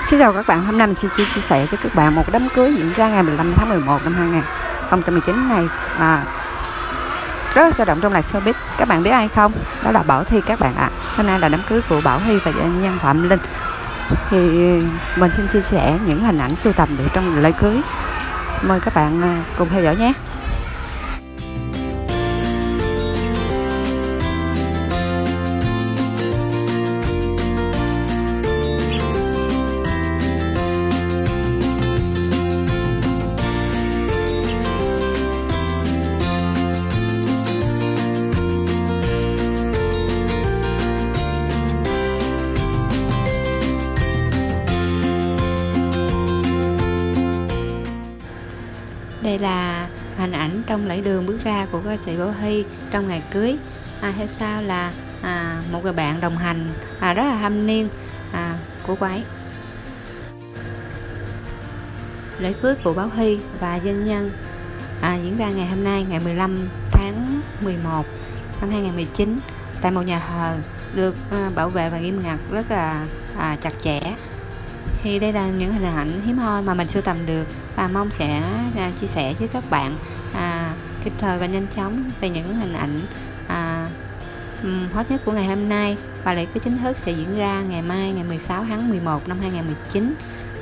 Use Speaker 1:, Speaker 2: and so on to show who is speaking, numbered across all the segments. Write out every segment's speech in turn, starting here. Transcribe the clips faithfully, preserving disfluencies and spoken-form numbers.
Speaker 1: Xin chào các bạn, hôm nay mình xin chia sẻ với các bạn một đám cưới diễn ra ngày mười lăm tháng mười một năm hai nghìn không trăm mười chín này à, rất là sôi động trong làng showbiz. Các bạn biết ai không? Đó là Bảo Thy các bạn ạ. À. Hôm nay là đám cưới của Bảo Thy và nhân Phạm Linh. Thì mình xin chia sẻ những hình ảnh sưu tầm được trong lễ cưới. Mời các bạn cùng theo dõi nhé. Đây là hình ảnh trong lễ đường bước ra của ca sĩ Bảo Thy trong ngày cưới. À, theo sau là à, một người bạn đồng hành à, rất là thâm niên à, của cô ấy. Lễ cưới của Bảo Thy và doanh nhân à, diễn ra ngày hôm nay, ngày mười lăm tháng mười một năm hai nghìn không trăm mười chín tại một nhà thờ được à, bảo vệ và nghiêm ngặt rất là à, chặt chẽ. Thì đây là những hình ảnh hiếm hoi mà mình sưu tầm được và mong sẽ à, chia sẻ với các bạn à, kịp thời và nhanh chóng về những hình ảnh à, hot nhất của ngày hôm nay. Và lễ cưới chính thức sẽ diễn ra ngày mai, ngày mười sáu tháng mười một năm hai nghìn không trăm mười chín.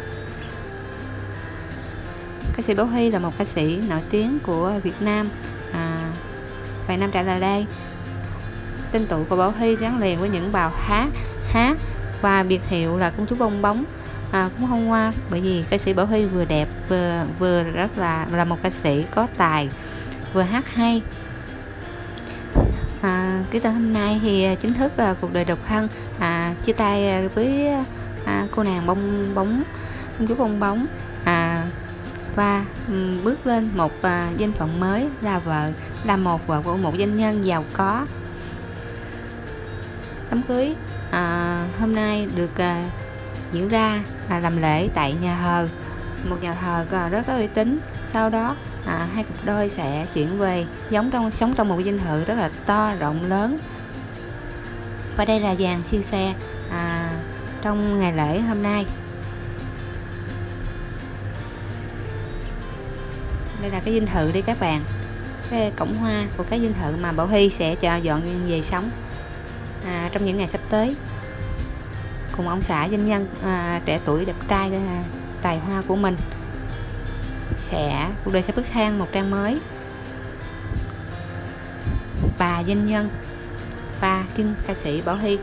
Speaker 1: Ca sĩ Bảo Thy là một ca sĩ nổi tiếng của Việt Nam. À, vài năm trở lại đây, tên tuổi của Bảo Thy gắn liền với những bài hát hát và biệt hiệu là công chúa bong bóng. À, cũng không qua bởi vì ca sĩ Bảo Thy vừa đẹp vừa vừa rất là là một ca sĩ có tài, vừa hát hay. À, cái tên hôm nay thì chính thức là cuộc đời độc thân, à, chia tay với à, cô nàng bong bóng công chúa bong bóng à, và um, bước lên một à, danh phận mới là vợ, là một vợ của một doanh nhân giàu có. Đám cưới à, hôm nay được à, diễn ra à, làm lễ tại nhà thờ, một nhà thờ rất có uy tín. Sau đó à, hai cặp đôi sẽ chuyển về giống trong sống trong một dinh thự rất là to rộng lớn. Và đây là dàn siêu xe à, trong ngày lễ hôm nay. Đây là cái dinh thự đi các bạn, cái cổng hoa của cái dinh thự mà Bảo Thy sẽ cho dọn về sống à, trong những ngày sắp tới, cùng ông xã doanh nhân à, trẻ tuổi đẹp trai à, tài hoa của mình. Sẽ cuộc đời sẽ bước sang một trang mới. Bà doanh nhân và kim ca sĩ Bảo Thy.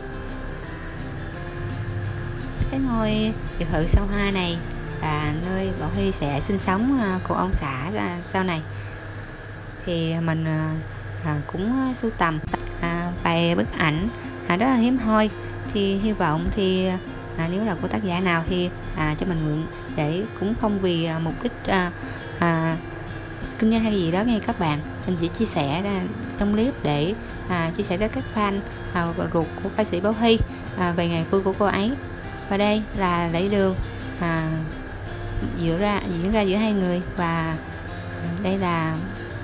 Speaker 1: Cái ngôi biệt thự sao hoa này là nơi Bảo Thy sẽ sinh sống à, của ông xã à, sau này. Thì mình à, cũng sưu tầm à, vài bức ảnh à, rất là hiếm hoi. Thì hy vọng thì à, nếu là của tác giả nào thì à, cho mình mượn, để cũng không vì à, mục đích à, à, kinh doanh hay gì đó nghe các bạn. Mình chỉ chia sẻ ra trong clip để à, chia sẻ với các fan à, ruột của ca sĩ Bảo Thy à, về ngày vui của cô ấy. Và đây là lễ đường à, diễn ra diễn ra giữa hai người, và đây là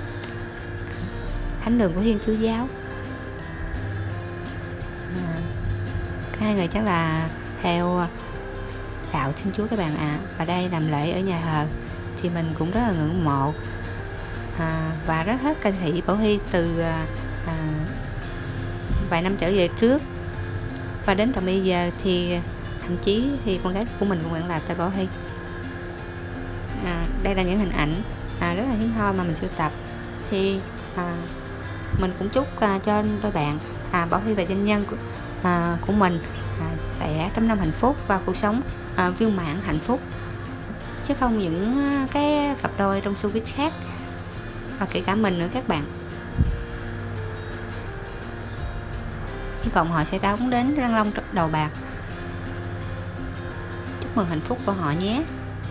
Speaker 1: thánh đường của Thiên Chúa giáo. À, hai người chắc là theo đạo Thiên Chúa các bạn ạ. À. Và đây làm lễ ở nhà thờ thì mình cũng rất là ngưỡng mộ à, và rất thích ca sĩ Bảo Thy từ à, à, vài năm trở về trước, và đến tận bây giờ thì thậm chí thì con gái của mình cũng vẫn là tên Bảo Thy. À, đây là những hình ảnh à, rất là hiếm hoi mà mình sưu tập. Thì à, mình cũng chúc à, cho đôi bạn à, Bảo Thy và doanh nhân của, à, của mình à, sẽ trăm năm hạnh phúc và cuộc sống à, viên mãn hạnh phúc, chứ không những cái cặp đôi trong showbiz khác, và kể cả mình nữa các bạn. Hy vọng họ sẽ đóng đến răng long đầu bạc. Chúc mừng hạnh phúc của họ nhé.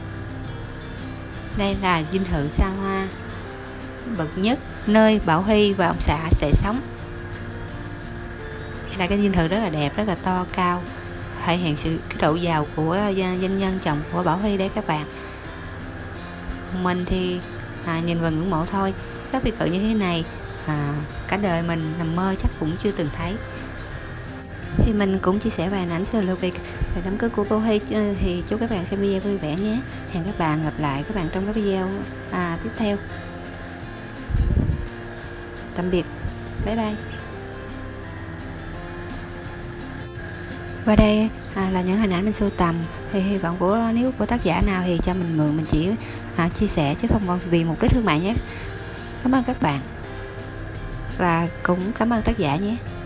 Speaker 1: Đây là dinh thự xa hoa bậc nhất nơi Bảo Thy và ông xã sẽ sống. Đây là cái dinh thự rất là đẹp, rất là to cao, thể hiện sự cái độ giàu của doanh nhân chồng của Bảo Thy đấy các bạn. Mình thì à, nhìn và ngưỡng mộ thôi. Các biệt thự như thế này à, cả đời mình nằm mơ chắc cũng chưa từng thấy. Thì mình cũng chia sẻ vài hình ảnh sơ lược về, về đám cưới của cô Hy, thì chúc các bạn xem video vui vẻ nhé. Hẹn các bạn gặp lại các bạn trong các video à, tiếp theo. Tạm biệt, bye bye. Qua đây à, là những hình ảnh mình sưu tầm, thì hy vọng của nếu của tác giả nào thì cho mình mượn, mình chỉ à, chia sẻ chứ không vì mục đích thương mại nhé. Cảm ơn các bạn và cũng cảm ơn tác giả nhé.